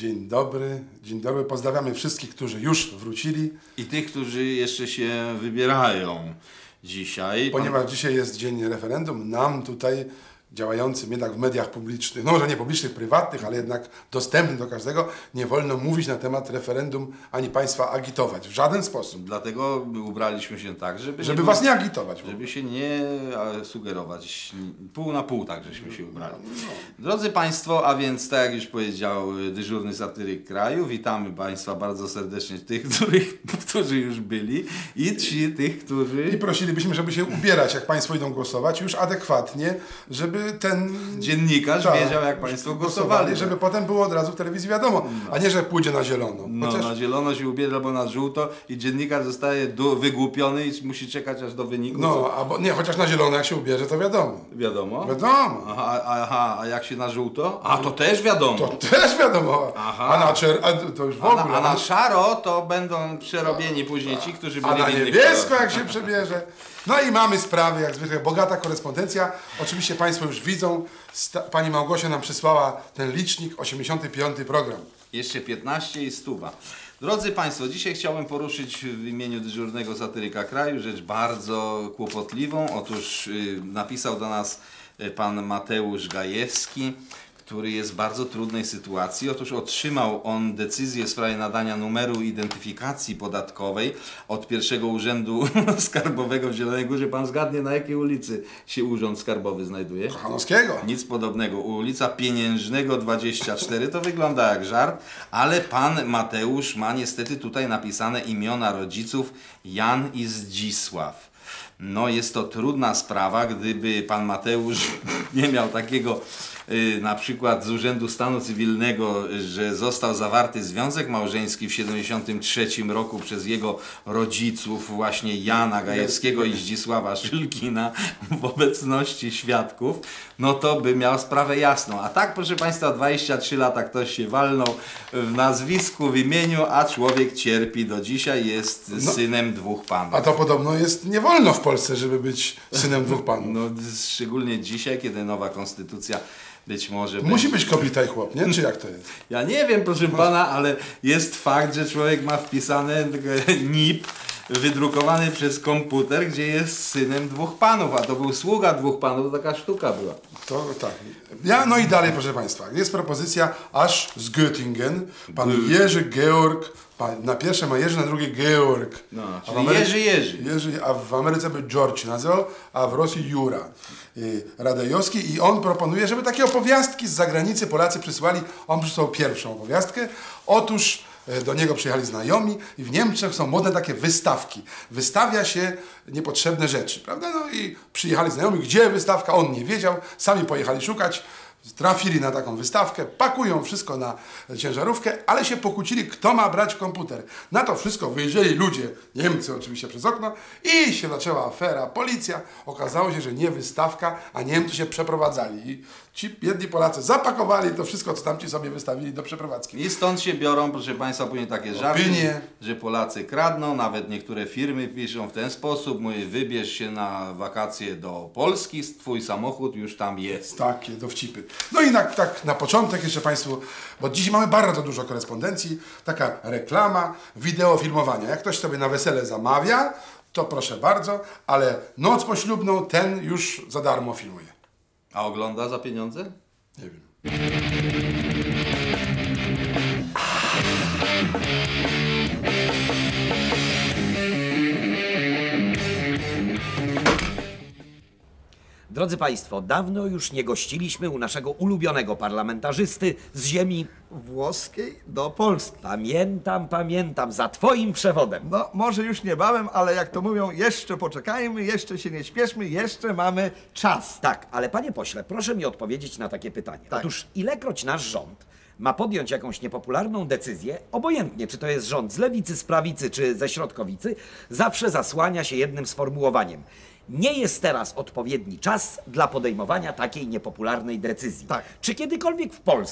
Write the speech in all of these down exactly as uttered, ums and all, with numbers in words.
Dzień dobry, dzień dobry. Pozdrawiamy wszystkich, którzy już wrócili. I tych, którzy jeszcze się wybierają dzisiaj. Ponieważ Pan... dzisiaj jest dzień referendum, nam tutaj działającym jednak w mediach publicznych, no może nie publicznych, prywatnych, ale jednak dostępnych do każdego, nie wolno mówić na temat referendum ani państwa agitować w żaden sposób. Dlatego ubraliśmy się tak, żeby... Żeby nie was nie agitować. Żeby się nie sugerować. Pół na pół tak żeśmy się ubrali. No. Drodzy Państwo, a więc tak jak już powiedział dyżurny satyryk kraju, witamy Państwa bardzo serdecznie, tych, których, którzy już byli i ci, tych, którzy... I prosilibyśmy, żeby się ubierać, jak Państwo idą głosować, już adekwatnie, żeby ten dziennikarz tak, wiedział, jak Państwo głosowali. Żeby tak. potem było od razu w telewizji wiadomo, no. a nie, że pójdzie na zielono. No, Chociaż... na zielono się ubiera, albo na żółto i dziennikarz zostaje do, wygłupiony i musi czekać aż do wyniku. No, albo nie, chociaż na zielono jak się ubierze, to wiadomo. Wiadomo? Wiadomo. Aha, aha, a jak się na żółto? A to też wiadomo. To też wiadomo. Aha. A na czer... a to już w ogóle. A na, a na szaro to będą przerobieni później ci, którzy byli A na w innych niebiesko kolorach. jak się przebierze. No i mamy sprawy, jak zwykle, bogata korespondencja. Oczywiście Państwo już widzą, Pani Małgosia nam przysłała ten licznik, osiemdziesiąty piąty program. Jeszcze piętnaście i stuwa. Drodzy Państwo, dzisiaj chciałbym poruszyć w imieniu dyżurnego satyryka kraju rzecz bardzo kłopotliwą. Otóż yy, napisał do nas yy, pan Mateusz Gajewski, który jest w bardzo trudnej sytuacji. Otóż otrzymał on decyzję w sprawie nadania numeru identyfikacji podatkowej od pierwszego Urzędu Skarbowego w Zielonej Górze. Pan zgadnie, na jakiej ulicy się Urząd Skarbowy znajduje? Kochanowskiego. Nic podobnego. Ulica Pieniężnego dwadzieścia cztery. To wygląda jak żart, ale pan Mateusz ma niestety tutaj napisane imiona rodziców Jan i Zdzisław. No jest to trudna sprawa, gdyby pan Mateusz nie miał takiego y, na przykład z Urzędu Stanu Cywilnego, że został zawarty związek małżeński w siedemdziesiątym trzecim roku przez jego rodziców, właśnie Jana Gajewskiego i Zdzisława Szylkina w obecności świadków, no to by miał sprawę jasną. A tak, proszę Państwa, dwadzieścia trzy lata ktoś się walnął w nazwisku, w imieniu, a człowiek cierpi do dzisiaj, jest no, synem dwóch panów. A to podobno jest nie wolno w Polsce, żeby być synem dwóch panów. No, szczególnie dzisiaj, kiedy nowa konstytucja być może Musi będzie... być kobieta i chłop, nie? Czy jak to jest? Ja nie wiem, proszę pana, ale jest fakt, że człowiek ma wpisane N I P wydrukowany przez komputer, gdzie jest synem dwóch panów, a to był sługa dwóch panów, to taka sztuka była. To tak. Ja, no i dalej, proszę Państwa, jest propozycja aż z Göttingen, pan Jerzy Georg, pan, na pierwsze ma Jerzy, na drugie Georg. No, a czyli w Ameryce, Jerzy Jerzy. Jerzy. A w Ameryce by George nazywał, a w Rosji Jura y, Radejowski i on proponuje, żeby takie opowiastki z zagranicy Polacy przysłali. On przysłał pierwszą opowiastkę. Otóż do niego przyjechali znajomi i w Niemczech są modne takie wystawki. Wystawia się niepotrzebne rzeczy, prawda? No i przyjechali znajomi, gdzie wystawka, on nie wiedział, sami pojechali szukać, trafili na taką wystawkę, pakują wszystko na ciężarówkę, ale się pokłócili, kto ma brać komputer. Na to wszystko wyjrzeli ludzie, Niemcy oczywiście przez okno i się zaczęła afera, policja. Okazało się, że nie wystawka, a Niemcy się przeprowadzali. I ci biedni Polacy zapakowali to wszystko, co tamci sobie wystawili do przeprowadzki. I stąd się biorą, proszę Państwa, później takie żarty, Opinie. że Polacy kradną, nawet niektóre firmy piszą w ten sposób, mówię, wybierz się na wakacje do Polski, twój samochód już tam jest. Takie dowcipy. No i na, tak na początek jeszcze Państwu, bo dziś mamy bardzo dużo korespondencji, taka reklama, wideo filmowania. Jak ktoś sobie na wesele zamawia, to proszę bardzo, ale noc poślubną ten już za darmo filmuje. A ogląda za pieniądze? Nie wiem. Drodzy Państwo, dawno już nie gościliśmy u naszego ulubionego parlamentarzysty z ziemi włoskiej do Polski. Pamiętam, pamiętam, za Twoim przewodem. No, może już niebawem, ale jak to mówią, jeszcze poczekajmy, jeszcze się nie śpieszmy, jeszcze mamy czas. Tak, ale panie pośle, proszę mi odpowiedzieć na takie pytanie. Tak. Otóż ilekroć nasz rząd ma podjąć jakąś niepopularną decyzję, obojętnie czy to jest rząd z lewicy, z prawicy czy ze środkowicy, zawsze zasłania się jednym sformułowaniem. Nie jest teraz odpowiedni czas dla podejmowania takiej niepopularnej decyzji. Tak. Czy kiedykolwiek w Polsce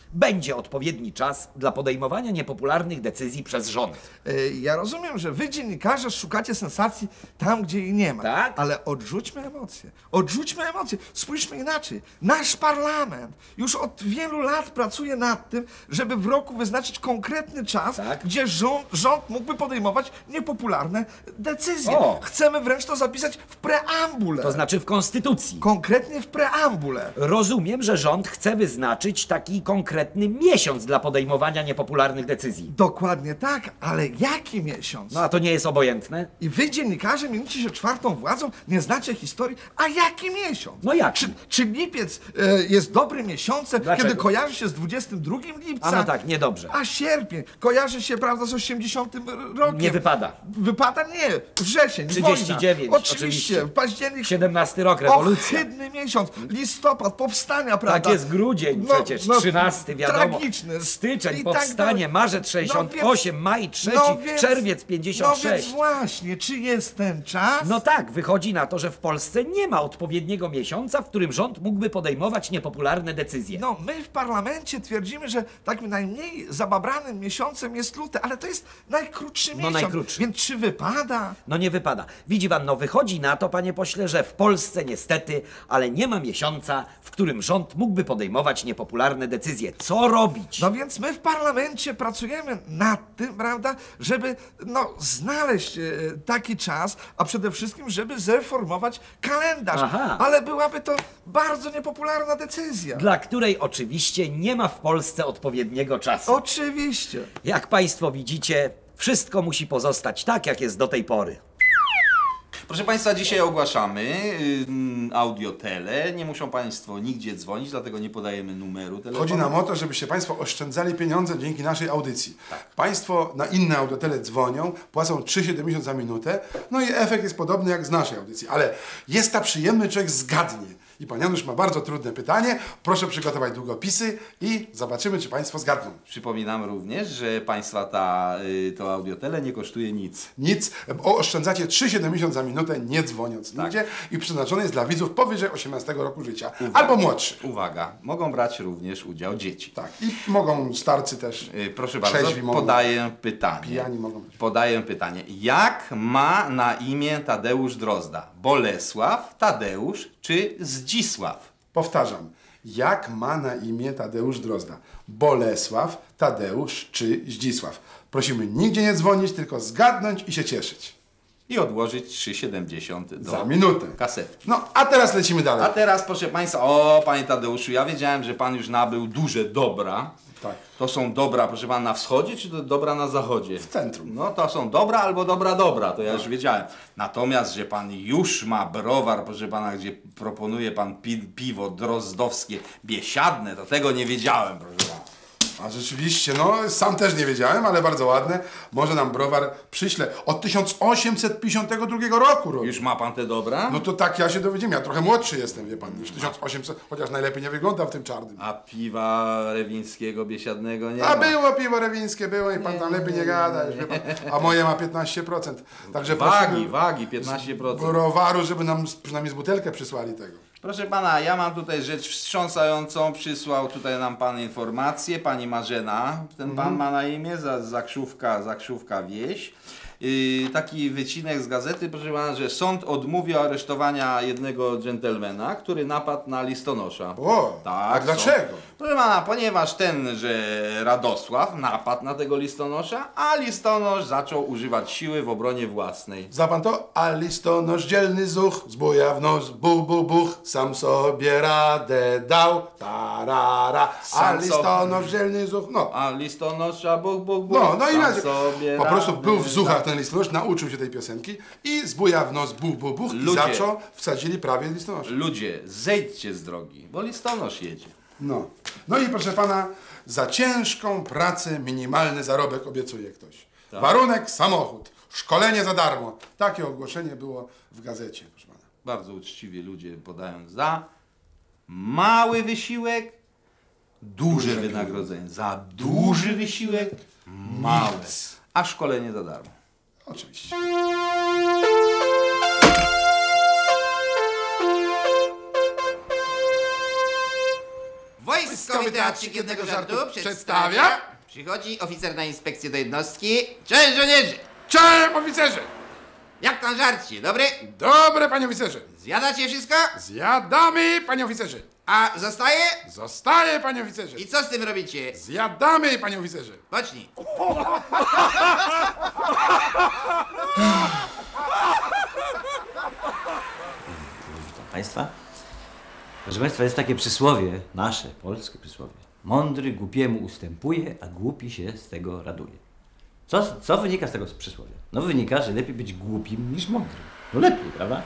będzie odpowiedni czas dla podejmowania niepopularnych decyzji przez rząd. E, Ja rozumiem, że wy dziennikarze szukacie sensacji tam, gdzie jej nie ma. Tak? Ale odrzućmy emocje. Odrzućmy emocje. Spójrzmy inaczej. Nasz parlament już od wielu lat pracuje nad tym, żeby w roku wyznaczyć konkretny czas, Tak. gdzie rząd, rząd mógłby podejmować niepopularne decyzje. O! Chcemy wręcz to zapisać w preambule. To znaczy w konstytucji. Konkretnie w preambule. Rozumiem, że rząd chce wyznaczyć taki konkretny miesiąc dla podejmowania niepopularnych decyzji. Dokładnie tak, ale jaki miesiąc? No a to nie jest obojętne? I wy, dziennikarze, mienicie się czwartą władzą, nie znacie historii, a jaki miesiąc? No jaki? Czy, czy lipiec e, jest dobrym miesiącem, Dlaczego? kiedy kojarzy się z dwudziestym drugim lipca? A no tak, niedobrze. A sierpień kojarzy się, prawda, z osiemdziesiątym rokiem? Nie wypada. Wypada? Nie. Wrzesień, trzydzieści dziewięć, wojna. Oczywiście. oczywiście. Październik. siedemnasty rok, rewolucja. Ohydny miesiąc. Listopad, powstania, prawda? Tak jest grudzień przecież, trzynasty, wiadomo. Tragiczny. Styczeń, I tak powstanie, dalej. marzec sześćdziesiąt osiem, maj trzeci, no więc- czerwiec No pięćdziesiąt sześć. więc właśnie, czy jest ten czas? No tak, wychodzi na to, że w Polsce nie ma odpowiedniego miesiąca, w którym rząd mógłby podejmować niepopularne decyzje. No, my w parlamencie twierdzimy, że takim najmniej zababranym miesiącem jest luty, ale to jest najkrótszy No, miesiąc. najkrótszy. Więc czy wypada? No nie wypada. Widzi pan, no wychodzi na to, panie pośle, że w Polsce niestety, ale nie ma miesiąca, w którym rząd mógłby podejmować niepopularne decyzje. Co robić? No więc my w parlamencie pracujemy nad tym, prawda, żeby no, znaleźć e, taki czas, a przede wszystkim, żeby zreformować kalendarz. Aha. Ale byłaby to bardzo niepopularna decyzja. Dla której oczywiście nie ma w Polsce odpowiedniego czasu. Oczywiście. Jak państwo widzicie, wszystko musi pozostać tak, jak jest do tej pory. Proszę Państwa, dzisiaj ogłaszamy yy, audiotele. Nie muszą Państwo nigdzie dzwonić, dlatego nie podajemy numeru telefonu. Chodzi nam o to, żebyście Państwo oszczędzali pieniądze dzięki naszej audycji. Państwo na inne audiotele dzwonią, płacą trzy siedemdziesiąt za minutę, no i efekt jest podobny jak z naszej audycji. Ale jest ta przyjemny, człowiek zgadnie. I Pan Janusz ma bardzo trudne pytanie. Proszę przygotować długopisy i zobaczymy, czy Państwo zgadną. Przypominam również, że Państwa ta, yy, to audiotele nie kosztuje nic. Nic, o, oszczędzacie trzy siedemdziesiąt za minutę, nie dzwoniąc Tak. nigdzie i przeznaczone jest dla widzów powyżej osiemnastego roku życia, albo młodszych. Uwaga, mogą brać również udział dzieci. Tak, i mogą starcy też, Yy, Proszę bardzo, trzeźwi mogą, podaję pytanie. pijani mogą być. Podaję pytanie. Jak ma na imię Tadeusz Drozda? Bolesław, Tadeusz czy Zdzisław? Powtarzam, jak ma na imię Tadeusz Drozda? Bolesław, Tadeusz czy Zdzisław? Prosimy nigdzie nie dzwonić, tylko zgadnąć i się cieszyć. I odłożyć trzy siedemdziesiąt do Za minutę. kasetki. No, a teraz lecimy dalej. A teraz, proszę Państwa, o Panie Tadeuszu, ja wiedziałem, że Pan już nabył duże dobra. Tak. To są dobra, proszę Pana, na wschodzie, czy to dobra na zachodzie? W centrum. No to są dobra albo dobra dobra, to ja już wiedziałem. Natomiast, że Pan już ma browar, proszę Pana, gdzie proponuje Pan pi piwo drozdowskie biesiadne, to tego nie wiedziałem, proszę Pana. A rzeczywiście, no sam też nie wiedziałem, ale bardzo ładne. Może nam browar przyśle od tysiąc osiemset pięćdziesiątego drugiego roku. Robi. Już ma Pan te dobra? No to tak ja się dowiedziałem. Ja trochę młodszy jestem, wie Pan, niż tysiąc osiemset, chociaż najlepiej nie wygląda w tym czarnym. A piwa rewińskiego biesiadnego nie A ma. było piwo rewińskie, było i Pan tam lepiej nie gada, już wie Pan. A moje ma piętnaście procent. Także Wagi, prosimy wagi, piętnaście procent. browaru, żeby nam przynajmniej z butelkę przysłali tego. Proszę Pana, ja mam tutaj rzecz wstrząsającą. Przysłał tutaj nam Pan informację. Pani Marzena, ten Pan ma na imię, za- Zakrzówka, Zakrzówka Wieś. Yy, taki wycinek z gazety, proszę Pana, że sąd odmówił aresztowania jednego dżentelmena, który napadł na listonosza. O, Tak, a dlaczego? sąd. Proszę Pana, ponieważ ten, że Radosław napadł na tego listonosza, a listonosz zaczął używać siły w obronie własnej. Zna Pan to? A listonosz dzielny zuch, zbuja w nos, buch, buch, buch, sam sobie radę dał, tarara. A Sam listonosz dzielny zuch, no. A listonosza, buch, buch, buch, No, no i sam inaczej. sobie Po prostu radę był w zuchach dał. ten listonosz, nauczył się tej piosenki i zbuja w nos, buch, buch, buch i Ludzie. zaczął, wsadzili prawie listonosza. Ludzie, zejdźcie z drogi, bo listonosz jedzie. No. No i proszę Pana, za ciężką pracę minimalny zarobek obiecuje ktoś. Tak. Warunek samochód, szkolenie za darmo. Takie ogłoszenie było w gazecie, proszę Pana. Bardzo uczciwie ludzie podają za mały wysiłek, duże wynagrodzenie. Za duży wysiłek, małe. A szkolenie za darmo. Oczywiście. Wojsko Wojskowy Teatrzyk Jednego Żartu przedstawia... Przychodzi oficer na inspekcję do jednostki. Cześć żołnierze! Cześć, oficerze! Jak tam żarcie, dobre? Dobre, panie oficerze. Zjadacie wszystko? Zjadamy, panie oficerze. A zostaje? Zostaje, panie oficerze. I co z tym robicie? Zjadamy, panie oficerze. Pocznij. Witam Państwa. Proszę Państwa, jest takie przysłowie, nasze, polskie przysłowie. Mądry głupiemu ustępuje, a głupi się z tego raduje. Co, co wynika z tego przysłowia? No wynika, że lepiej być głupim niż mądrym. No lepiej, prawda?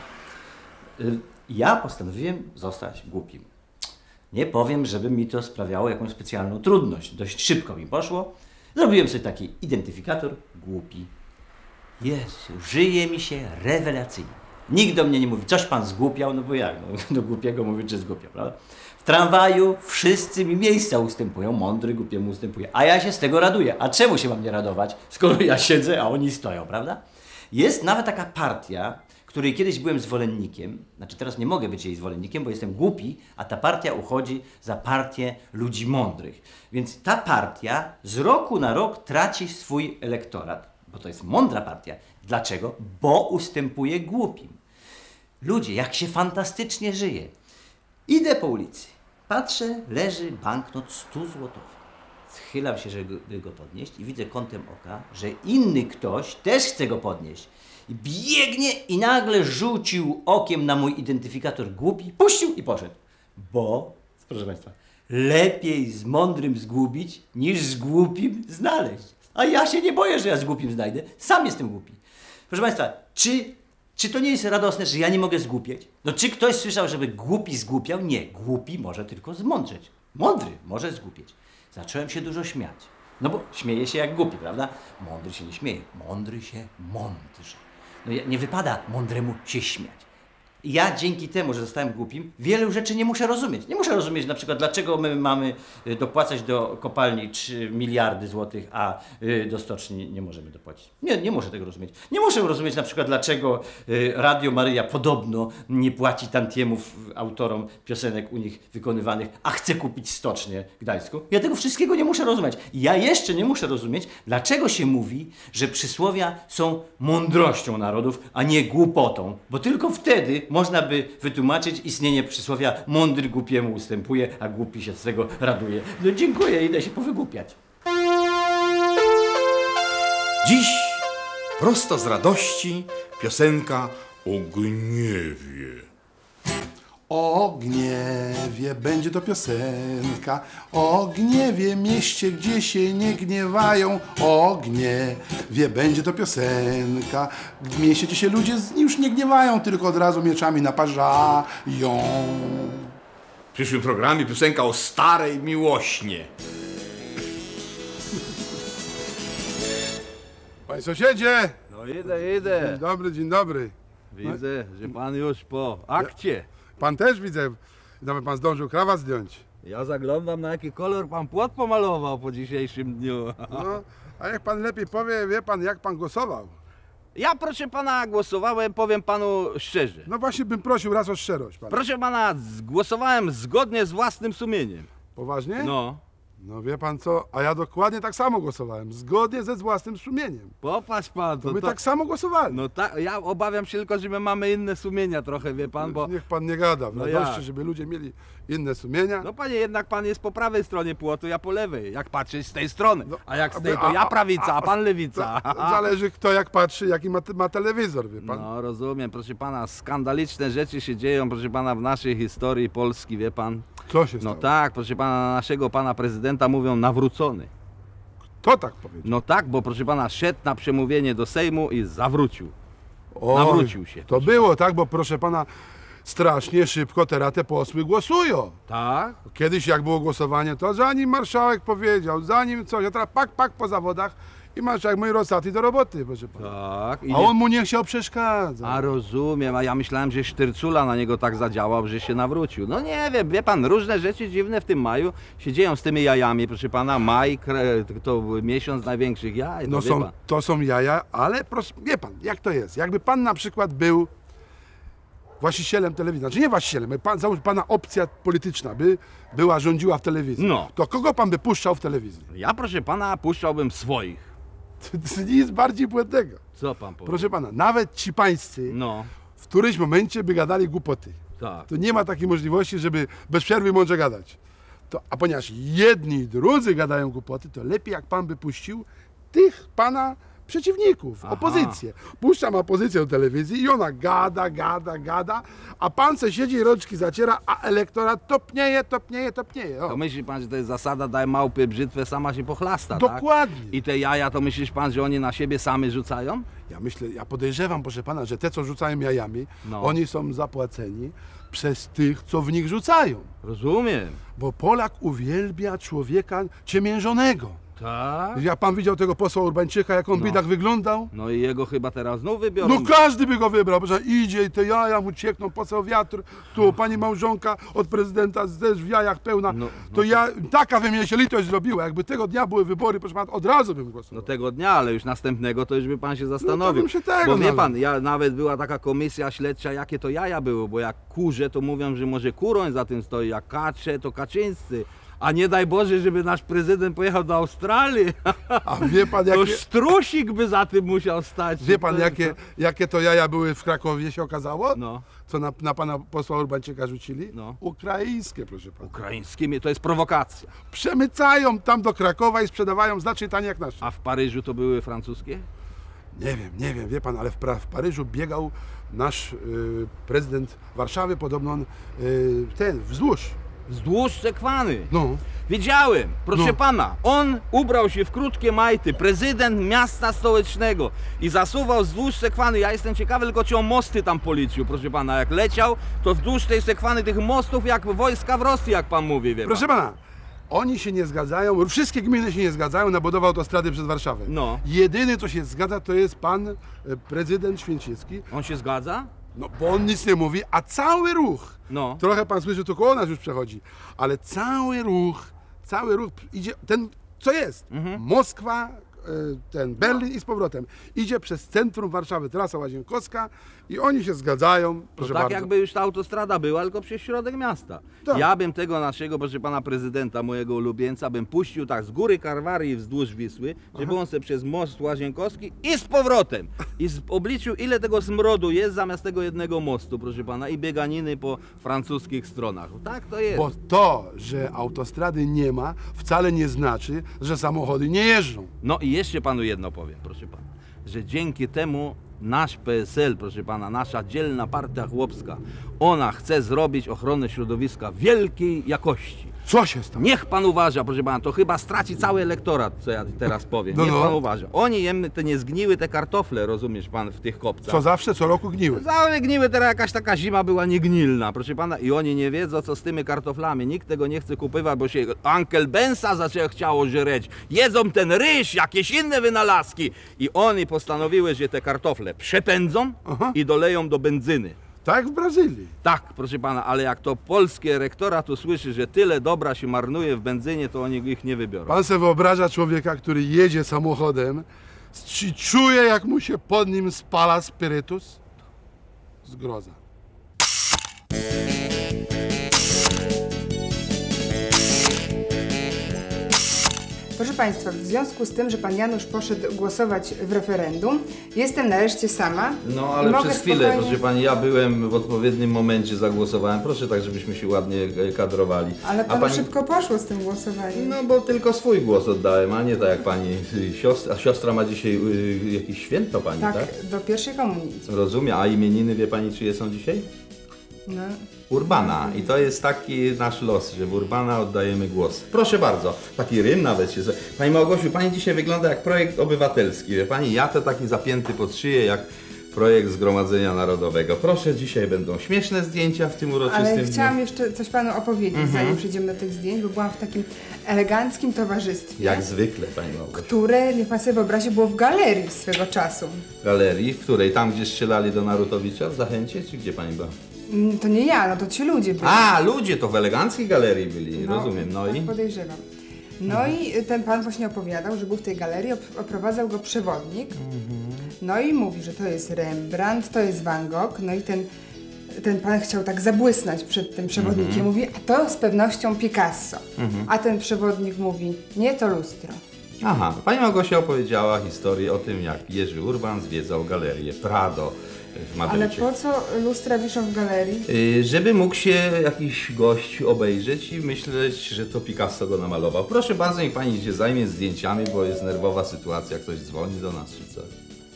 Y, Ja postanowiłem zostać głupim. Nie powiem, żeby mi to sprawiało jakąś specjalną trudność. Dość szybko mi poszło. Zrobiłem sobie taki identyfikator głupi. Jezu, żyje mi się rewelacyjnie. Nikt do mnie nie mówi, coś pan zgłupiał, no bo jak, no, do głupiego mówić, że zgłupiał, prawda? W tramwaju wszyscy mi miejsca ustępują, mądry głupiemu ustępuje, a ja się z tego raduję. A czemu się mam nie radować, skoro ja siedzę, a oni stoją, prawda? Jest nawet taka partia, której kiedyś byłem zwolennikiem, znaczy teraz nie mogę być jej zwolennikiem, bo jestem głupi, a ta partia uchodzi za partię ludzi mądrych. Więc ta partia z roku na rok traci swój elektorat, bo to jest mądra partia. Dlaczego? Bo ustępuje głupim. Ludzie, jak się fantastycznie żyje. Idę po ulicy, patrzę, leży banknot stu złotowy. Schylam się, żeby go podnieść i widzę kątem oka, że inny ktoś też chce go podnieść. Biegnie i nagle rzucił okiem na mój identyfikator głupi, puścił i poszedł. Bo, proszę Państwa, lepiej z mądrym zgubić, niż z głupim znaleźć. A ja się nie boję, że ja z głupim znajdę. Sam jestem głupi. Proszę Państwa, czy, czy to nie jest radosne, że ja nie mogę zgłupieć? No czy ktoś słyszał, żeby głupi zgłupiał? Nie. Głupi może tylko zmądrzeć. Mądry może zgłupieć. Zacząłem się dużo śmiać. No bo śmieje się jak głupi, prawda? Mądry się nie śmieje. Mądry się mądrzy. No nie wypada mądremu się śmiać. Ja dzięki temu, że zostałem głupim, wielu rzeczy nie muszę rozumieć. Nie muszę rozumieć na przykład, dlaczego my mamy dopłacać do kopalni trzy miliardy złotych, a do stoczni nie możemy dopłacić. Nie, nie muszę tego rozumieć. Nie muszę rozumieć na przykład, dlaczego Radio Maryja podobno nie płaci tantiemów autorom piosenek u nich wykonywanych, a chce kupić stocznię gdańską. Ja tego wszystkiego nie muszę rozumieć. Ja jeszcze nie muszę rozumieć, dlaczego się mówi, że przysłowia są mądrością narodów, a nie głupotą. Bo tylko wtedy można by wytłumaczyć istnienie przysłowia mądry głupiemu ustępuje, a głupi się z tego raduje. No dziękuję, idę się powygłupiać. Dziś prosto z radości piosenka o gniewie. O gniewie będzie to piosenka, o gniewie mieście, gdzie się nie gniewają. O gniewie będzie to piosenka, w mieście, gdzie się ludzie już nie gniewają, tylko od razu mieczami naparzają. W przyszłym programie piosenka o starej miłośnie. Panie sąsiedzie! No idę, idę. Dzień dobry, dzień dobry. Widzę, że pan już po akcie. Pan też widzę, nawet pan zdążył krawat zdjąć. Ja zaglądam, na jaki kolor pan płot pomalował po dzisiejszym dniu. No, a jak pan lepiej powie, wie pan, jak pan głosował? Ja, proszę pana, głosowałem, powiem panu szczerze. No właśnie bym prosił raz o szczerość, pan. Proszę pana, głosowałem zgodnie z własnym sumieniem. Poważnie? No, No wie pan co, a ja dokładnie tak samo głosowałem, zgodnie ze własnym sumieniem. popatrz pan, To to, my to tak samo głosowali. No tak, ja obawiam się tylko, że my mamy inne sumienia trochę, wie pan, bo... Niech pan nie gada, w No radości, jak? żeby ludzie mieli inne sumienia. No panie, jednak pan jest po prawej stronie płotu, ja po lewej, jak patrzeć z tej strony. No, A jak z a- tej, to a- ja a- prawica, a pan lewica. To zależy kto jak patrzy, jaki ma, ma telewizor, wie pan. No rozumiem, proszę pana, skandaliczne rzeczy się dzieją, proszę pana, w naszej historii Polski, wie pan. Co się No stało? tak, proszę pana, na naszego pana prezydenta mówią nawrócony. Kto tak powiedział? No tak, bo proszę pana, szedł na przemówienie do Sejmu i zawrócił. Oj, nawrócił się, To proszę było tak, bo proszę pana, strasznie szybko teraz te posły głosują. Tak? Kiedyś jak było głosowanie, to zanim marszałek powiedział, zanim coś, a teraz pak, pak po zawodach i marszałek mój Rosati do roboty, proszę pana. Tak. I A nie... on mu nie chciał przeszkadzać. A rozumiem, a ja myślałem, że Sztyrcula na niego tak zadziałał, że się nawrócił. No nie wiem, wie pan, różne rzeczy dziwne w tym maju się dzieją z tymi jajami, proszę pana. Maj, kre- to miesiąc największych jaj, to No wie są, pan. to są jaja, ale proszę, wie pan, jak to jest? Jakby pan na przykład był właścicielem telewizji, znaczy nie właścicielem, pan, załóż pana opcja polityczna by była, rządziła w telewizji, No. to kogo pan by puszczał w telewizji? Ja, proszę pana, puszczałbym swoich. To nic bardziej błędnego. Co pan powie? Proszę pana, nawet ci pańscy No, w którymś momencie by gadali głupoty. tak. To nie ma takiej możliwości, żeby bez przerwy mądrze gadać. To, a ponieważ jedni i drudzy gadają głupoty, to lepiej jak pan by puścił tych pana przeciwników, Aha. opozycję. Puszczam opozycję do telewizji i ona gada, gada, gada, a pan se siedzi i rączki zaciera, a elektorat topnieje, topnieje, topnieje. O. To myśli pan, że to jest zasada, daj małpy brzytwę, sama się pochlasta, Dokładnie. tak? I te jaja, to myślisz pan, że oni na siebie sami rzucają? Ja myślę, ja podejrzewam, proszę pana, że te, co rzucają jajami, No. oni są zapłaceni przez tych, co w nich rzucają. Rozumiem. Bo Polak uwielbia człowieka ciemiężonego. Tak? Jak pan widział tego posła Urbańczyka, jak on No. by tak wyglądał? No i jego chyba teraz znów wybiorą. No każdy by go wybrał, że idzie i te jaja mu ciekną, poseł wiatr, tu pani małżonka od prezydenta też w jajach pełna. No, no to ja, taka by mnie się litość zrobiła, jakby tego dnia były wybory, proszę pana, od razu bym No głosował. tego dnia, ale już następnego to już by pan się zastanowił. bym się tego bo wie nawet. pan, ja, nawet była taka komisja śledcza, jakie to jaja były, bo jak kurze, to mówią, że może Kuroń za tym stoi, jak kacze, to Kaczyńscy. A nie daj Boże, żeby nasz prezydent pojechał do Australii. A wie pan, To jakie, strusik by za tym musiał stać. wie pan jakie, jakie to jaja były w Krakowie, się okazało? No, Co na, na pana posła Urbańczyka rzucili? No. Ukraińskie, proszę pana. ukraińskimi, to jest prowokacja. Przemycają tam do Krakowa i sprzedawają znacznie taniej jak nasze. A w Paryżu to były francuskie? Nie wiem, nie wiem, wie pan, ale w, pra, w Paryżu biegał nasz y, prezydent Warszawy, podobno on, y, ten, wzdłuż. Wzdłuż Sekwany. No. Wiedziałem, proszę No. pana, on ubrał się w krótkie majty, prezydent miasta stołecznego i zasuwał wzdłuż Sekwany. Ja jestem ciekawy tylko, czy on mosty tam policzył, proszę pana. Jak leciał, to wzdłuż tej Sekwany tych mostów jak wojska w Rosji, jak pan mówi, wie Proszę pan. pana, oni się nie zgadzają, wszystkie gminy się nie zgadzają na budowę autostrady przez Warszawę. No. Jedyny, co się zgadza, to jest pan e, prezydent Święcicki, On się zgadza? no bo on nic nie mówi, a cały ruch, No. trochę pan słyszy, to koło nas już przechodzi, ale cały ruch, cały ruch idzie, ten, co jest, Mhm. Moskwa, e, ten Berlin i z powrotem, idzie przez centrum Warszawy, trasa Łazienkowska i oni się zgadzają, To proszę tak bardzo. jakby już ta autostrada była, tylko przez środek miasta. Tak. Ja bym tego naszego, proszę pana prezydenta, mojego ulubieńca, bym puścił tak z góry Karwarii wzdłuż Wisły, żeby on sobie przez most Łazienkowski i z powrotem. I z, obliczył, ile tego smrodu jest zamiast tego jednego mostu, proszę pana, i bieganiny po francuskich stronach. Tak to jest. Bo to, że autostrady nie ma, wcale nie znaczy, że samochody nie jeżdżą. No i jeszcze panu jedno powiem, proszę pana, że dzięki temu nasz P S L, proszę pana, nasza dzielna partia chłopska, ona chce zrobić ochronę środowiska wielkiej jakości. Co się stało? Niech pan uważa, proszę pana, to chyba straci cały elektorat, co ja teraz powiem. No, Niech no. pan uważa. Oni jem te nie zgniły te kartofle, rozumiesz pan, w tych kopcach. Co zawsze, co roku gniły. Całe gniły, teraz jakaś taka zima była niegnilna, proszę pana, i oni nie wiedzą, co z tymi kartoflami. Nikt tego nie chce kupywać, bo się Uncle Bensa zaczęło chciało żreć. Jedzą ten ryż, jakieś inne wynalazki. I oni postanowiły, że te kartofle przepędzą Aha. i doleją do benzyny. Tak w Brazylii. Tak, proszę pana, ale jak to polskie rektorat usłyszy, że tyle dobra się marnuje w benzynie, to oni ich nie wybiorą. Pan sobie wyobraża człowieka, który jedzie samochodem i czuje, jak mu się pod nim spala spirytus? Zgroza. Proszę Państwa, w związku z tym, że Pan Janusz poszedł głosować w referendum, jestem nareszcie sama. No i ale mogę przez chwilę, spokojnie- proszę pani, ja byłem w odpowiednim momencie, zagłosowałem. Proszę tak, żebyśmy się ładnie e, kadrowali. Ale A Panu pani... szybko poszło z tym głosowaniem. No bo tylko swój głos oddałem, a nie tak jak pani y, siostra. A siostra ma dzisiaj y, jakieś święto pani, tak? Tak, do pierwszej komunii idzie. Rozumiem, a imieniny wie pani czyje są dzisiaj? No. Urbana. I to jest taki nasz los, że w Urbana oddajemy głos. Proszę bardzo, taki rym nawet się... z- Pani Małgosiu, pani dzisiaj wygląda jak projekt obywatelski, wie pani? Ja to taki zapięty pod szyję jak projekt Zgromadzenia Narodowego. Proszę, dzisiaj będą śmieszne zdjęcia w tym uroczystym Ale dniu. chciałam jeszcze coś Panu opowiedzieć, Mhm. zanim przejdziemy do tych zdjęć, bo byłam w takim eleganckim towarzystwie, Jak zwykle, pani Małgosiu. które, niech Pan sobie wyobrazi, było w galerii swego czasu. Galerii, w której? Tam, gdzie strzelali do Narutowicza w Zachęcie, czy gdzie pani była? Mm, To nie ja, no to ci ludzie byli. A, ludzie to w eleganckiej galerii byli, rozumiem. No tak i? podejrzewam. No i ten pan właśnie opowiadał, że był w tej galerii, op- oprowadzał go przewodnik. No i mówi, że to jest Rembrandt, to jest Van Gogh, no i ten ten pan chciał tak zabłysnąć przed tym przewodnikiem. Mówi, a to z pewnością Picasso. A ten przewodnik mówi, nie, to lustro. Aha, pani Małgosia opowiedziała historię o tym, jak Jerzy Urban zwiedzał galerię Prado w Madrycie. Ale po co lustra wiszą w galerii? Yy, żeby mógł się jakiś gość obejrzeć i myśleć, że to Picasso go namalował. Proszę bardzo, niech pani się zajmie zdjęciami, bo jest nerwowa sytuacja, ktoś dzwoni do nas czy coś.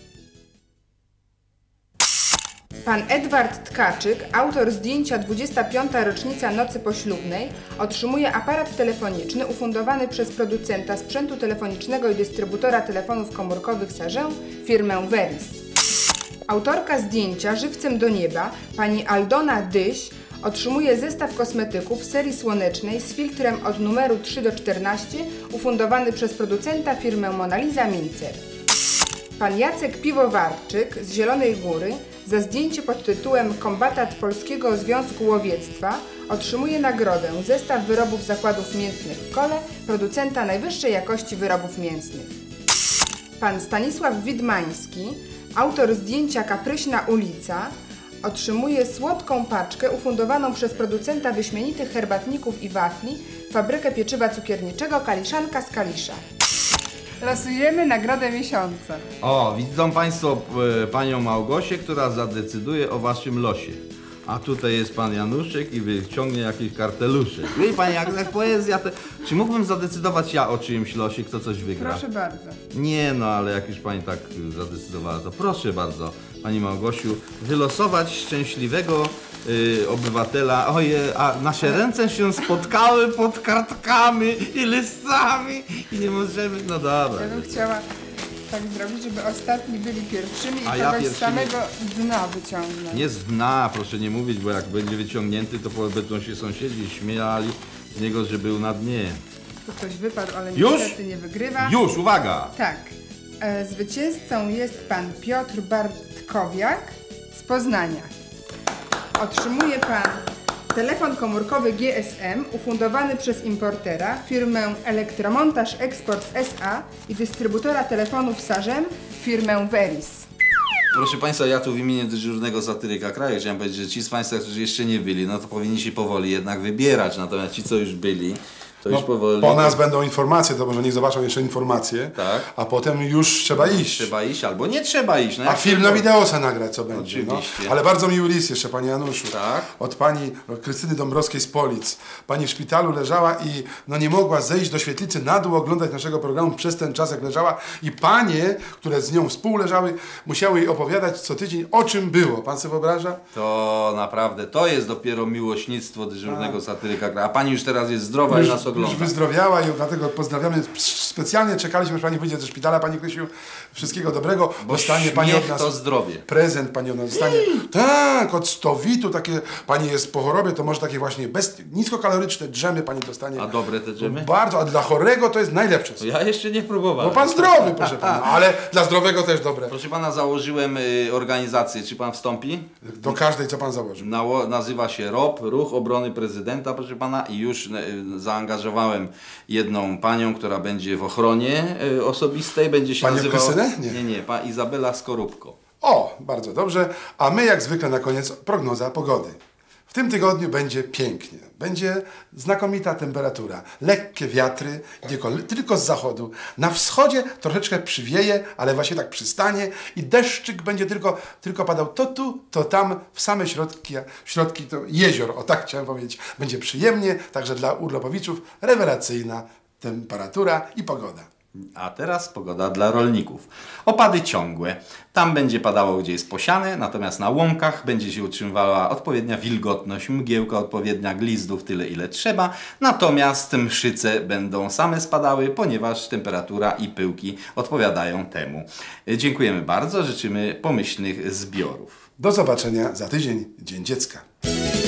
Pan Edward Tkaczyk, autor zdjęcia dwudziesta piąta rocznica nocy poślubnej, otrzymuje aparat telefoniczny ufundowany przez producenta sprzętu telefonicznego i dystrybutora telefonów komórkowych Sarzę, firmę Veris. Autorka zdjęcia Żywcem do nieba, pani Aldona Dyś, otrzymuje zestaw kosmetyków w serii słonecznej z filtrem od numeru trzy do czternastu, ufundowany przez producenta firmę Monalisa Mincer. Pan Jacek Piwowarczyk z Zielonej Góry za zdjęcie pod tytułem Kombatant Polskiego Związku Łowiectwa otrzymuje nagrodę zestaw wyrobów zakładów mięsnych w Kole, producenta najwyższej jakości wyrobów mięsnych. Pan Stanisław Widmański, autor zdjęcia Kapryśna ulica, otrzymuje słodką paczkę ufundowaną przez producenta wyśmienitych herbatników i wafli, fabrykę pieczywa cukierniczego Kaliszanka z Kalisza. Losujemy nagrodę miesiąca. O, widzą państwo e, panią Małgosię, która zadecyduje o waszym losie. A tutaj jest pan Januszek i wyciągnie jakiś karteluszek. Wie pani, jak, jak poezja, to... Czy mógłbym zadecydować ja o czyimś losie, kto coś wygra? Proszę bardzo. Nie no, ale jak już pani tak zadecydowała, to proszę bardzo, pani Małgosiu, wylosować szczęśliwego y, obywatela. Oje, a nasze ręce się spotkały pod kartkami i listami i nie możemy, no dobra. Ja bym chciała tak zrobić, żeby ostatni byli pierwszymi i A kogoś ja z pierwszymi. samego dna wyciągnąć. Nie z dna, proszę nie mówić, bo jak będzie wyciągnięty, to będą się sąsiedzi śmiali z niego, że był na dnie. Tu ktoś wypadł, ale Już? niestety nie wygrywa. Już, uwaga! Tak. E, zwycięzcą jest pan Piotr Bartkowiak z Poznania. Otrzymuje pan telefon komórkowy G S M ufundowany przez importera, firmę Elektromontaż Eksport S A i dystrybutora telefonów Sarzem, firmę Veris. Proszę państwa, ja tu w imieniu dyżurnego satyryka kraju chciałem powiedzieć, że ci z państwa, którzy jeszcze nie byli, no to powinni się powoli jednak wybierać, natomiast ci, co już byli, to No, już powoli... po nas będą informacje, to może niech zobaczą jeszcze informacje, Tak. a potem już trzeba iść. Trzeba iść albo nie trzeba iść. No A jak film to- na wideo se nagrać, co będzie. No. Oczywiście. Ale bardzo miły list jeszcze, panie Januszu. Tak. Od pani Krystyny Dąbrowskiej z Polic. Pani w szpitalu leżała i no nie mogła zejść do świetlicy na dół, oglądać naszego programu przez ten czas, jak leżała. I panie, które z nią współleżały, musiały jej opowiadać co tydzień, o czym było. Pan sobie wyobraża? To naprawdę, to jest dopiero miłośnictwo dyżurnego satyryka kraju. A pani już teraz jest zdrowa i Już, nas ogląda. już wyzdrowiała i dlatego pozdrawiamy. Specjalnie czekaliśmy, aż pani wyjdzie ze szpitala. Pani Krysiu, wszystkiego dobrego. Bo Dostanie pani śmiech od nas to zdrowie. prezent, pani od nas dostanie. Tak, od stowitu takie, pani jest po chorobie, to może takie właśnie bez, niskokaloryczne drzemy pani dostanie. A dobre te drzemy? Bardzo, a dla chorego to jest najlepsze. To ja jeszcze nie próbowałem. Bo pan zdrowy, proszę pana, ale dla zdrowego też dobre. Proszę pana, założyłem y, organizację. Czy pan wstąpi? Do każdej, co pan założy. Nało- nazywa się R O P, Ruch Obrony Prezydenta, proszę pana, i już y, zaangażowałem jedną panią, która będzie w ochronie y, osobistej, będzie się Panią nazywała... Krystynę? Nie. nie, nie, pa Izabela Skorupko. O, bardzo dobrze. A my jak zwykle na koniec prognoza pogody. W tym tygodniu będzie pięknie. Będzie znakomita temperatura. Lekkie wiatry, gdziekolwiek, tylko z zachodu. Na wschodzie troszeczkę przywieje, ale właśnie tak przystanie i deszczyk będzie tylko, tylko padał to tu, to tam, w same środki, środki to jezior, o tak chciałem powiedzieć. Będzie przyjemnie, także dla urlopowiczów rewelacyjna temperatura i pogoda. A teraz pogoda dla rolników. Opady ciągłe. Tam będzie padało, gdzie jest posiane, natomiast na łąkach będzie się utrzymywała odpowiednia wilgotność, mgiełka odpowiednia glizdów, tyle ile trzeba. Natomiast mszyce będą same spadały, ponieważ temperatura i pyłki odpowiadają temu. Dziękujemy bardzo, życzymy pomyślnych zbiorów. Do zobaczenia za tydzień. Dzień Dziecka.